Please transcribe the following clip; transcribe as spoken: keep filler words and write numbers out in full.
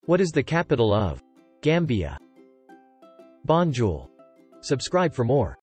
What is the capital of Gambia? Banjul. Subscribe for more.